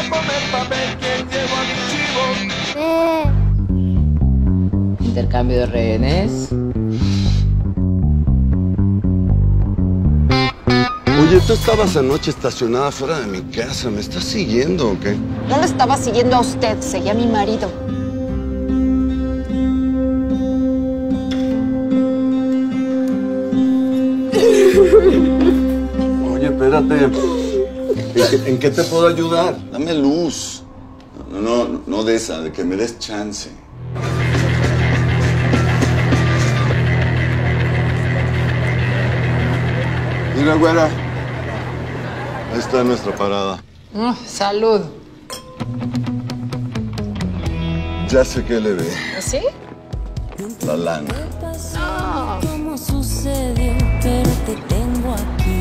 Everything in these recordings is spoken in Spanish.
comer pa' ver quién llevo a mi chivo. Intercambio de rehenes. Oye, tú estabas anoche estacionada fuera de mi casa. ¿Me estás siguiendo o qué? No lo estaba siguiendo a usted, seguía a mi marido. Oye, espérate. ¿En qué te puedo ayudar? Dame luz. No de esa, de que me des chance. Mira, güera. Ahí está nuestra parada. Salud. Ya sé qué le ve. ¿Sí? La lana. ¿Cómo sucedió? Pero te tengo aquí.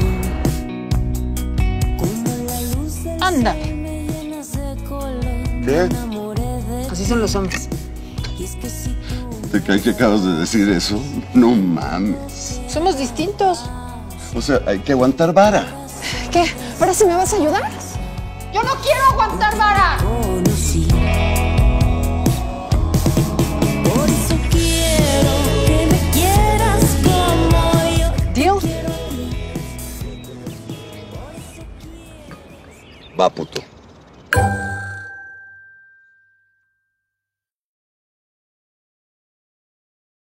Como la luz del Ándale. sol me llenas de color. ¿Qué? Enamoré de Así son los hombres. ti. Y es que si tú ¿Te cae que acabas de decir eso? No mames. Somos distintos. O sea, hay que aguantar vara. ¿Qué? ¿Ahora sí me vas a ayudar? ¡Yo no quiero aguantar vara! conocí. Por eso quiero que me quieras como yo. Tío, Va, puto.